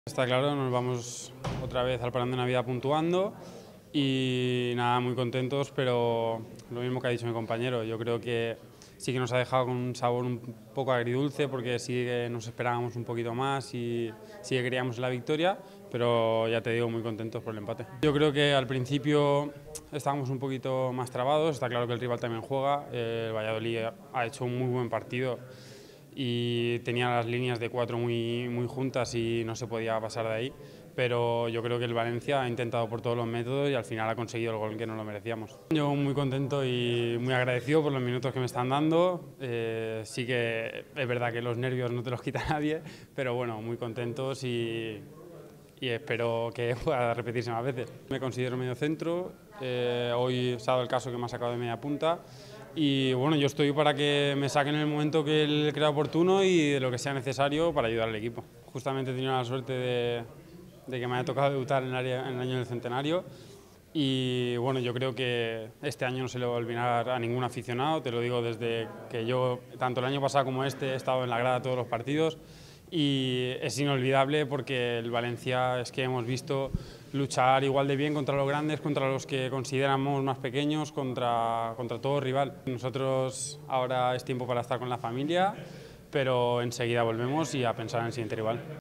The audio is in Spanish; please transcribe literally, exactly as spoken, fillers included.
Está claro, nos vamos otra vez al parón de Navidad puntuando y nada, muy contentos, pero lo mismo que ha dicho mi compañero, yo creo que sí que nos ha dejado con un sabor un poco agridulce porque sí que nos esperábamos un poquito más y sí que queríamos la victoria, pero ya te digo, muy contentos por el empate. Yo creo que al principio estábamos un poquito más trabados, está claro que el rival también juega, el Valladolid ha hecho un muy buen partido y tenía las líneas de cuatro muy, muy juntas y no se podía pasar de ahí, pero yo creo que el Valencia ha intentado por todos los métodos y al final ha conseguido el gol que no lo merecíamos. Yo muy contento y muy agradecido por los minutos que me están dando, eh, sí que es verdad que los nervios no te los quita nadie, pero bueno, muy contentos y, y espero que pueda repetirse más veces. Me considero medio centro, eh, hoy se ha dado el caso que me ha sacado de media punta y bueno, yo estoy para que me saquen en el momento que él crea oportuno y de lo que sea necesario para ayudar al equipo. Justamente he tenido la suerte de, de que me haya tocado debutar en el, área, en el año del centenario y bueno, yo creo que este año no se le va a olvidar a ningún aficionado, te lo digo desde que yo, tanto el año pasado como este, he estado en la grada todos los partidos y es inolvidable porque el Valencia es que hemos visto luchar igual de bien contra los grandes, contra los que consideramos más pequeños, contra, contra todo rival. Nosotros ahora es tiempo para estar con la familia, pero enseguida volvemos y a pensar en el siguiente rival.